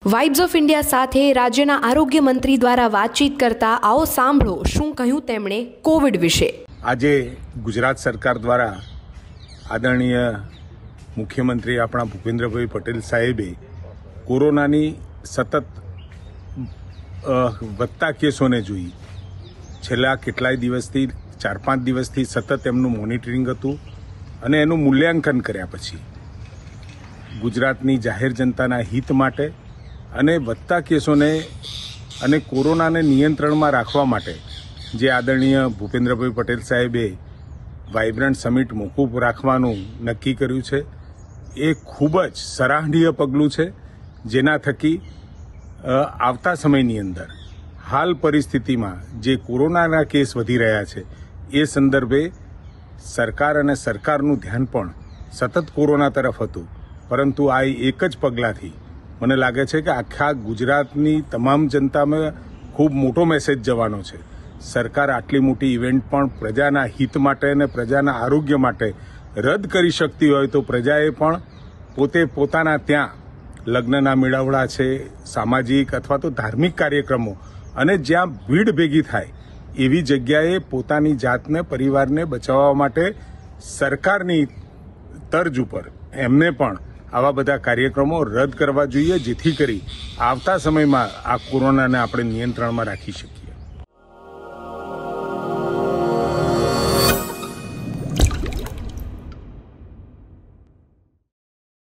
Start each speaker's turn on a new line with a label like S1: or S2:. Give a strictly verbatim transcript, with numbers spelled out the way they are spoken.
S1: Vibes of India સાથે રાજ્યના આરોગ્ય મંત્રી દ્વારા વાતચીત કરતા આવો સાંભળો શું કહ્યું તેમણે કોવિડ વિશે।
S2: આજે ગુજરાત સરકાર દ્વારા આદરણીય મુખ્યમંત્રી આપણા ભૂપેન્દ્રભાઈ પટેલ સાહેબે કોરોનાની સતત વધતા કેસોને જોઈ છેલ્લા કેટલાય દિવસથી ચાર પાંચ દિવસથી સતત એમનું મોનિટરિંગ હતું અને એનું મૂલ્યાંકન કર્યા પછી ગુજરાતની જાહેર જનતાના હિત માટે અને વધતા કેસોને અને કોરોનાને નિયંત્રણમાં રાખવા માટે જે આદરણીય ભૂપેન્દ્રભાઈ પટેલ સાહેબે વાઇબ્રન્ટ સમિટ મોકૂફ રાખવાનું નક્કી કર્યું છે એ ખૂબ જ સરાહનીય પગલું છે, જેના થકી આવતા સમયની અંદર હાલ પરિસ્થિતિમાં જે કોરોનાના કેસ વધી રહ્યા છે એ સંદર્ભે સરકાર અને સરકારનું ધ્યાન પણ સતત કોરોના તરફ હતું, પરંતુ આ એક જ પગલાંથી મને લાગે છે કે આખા ગુજરાતની તમામ જનતામાં ખૂબ મોટો મેસેજ જવાનો છે। સરકાર આટલી મોટી ઇવેન્ટ પણ પ્રજાના હિત માટે અને પ્રજાના આરોગ્ય માટે રદ કરી શકતી હોય તો પ્રજાએ પણ પોતે પોતાના ત્યાં લગ્નના મેળાવડા છે, સામાજિક અથવા તો ધાર્મિક કાર્યક્રમો અને જ્યાં ભીડ ભેગી થાય એવી જગ્યાએ પોતાની જાતને પરિવારને બચાવવા માટે સરકારની તર્જ ઉપર એમને પણ આવા બધા કાર્યક્રમો રદ કરવા જોઈએ, જેથી કરી આવતા સમયમાં આ કોરોનાને આપણે નિયંત્રણમાં રાખી શકીએ।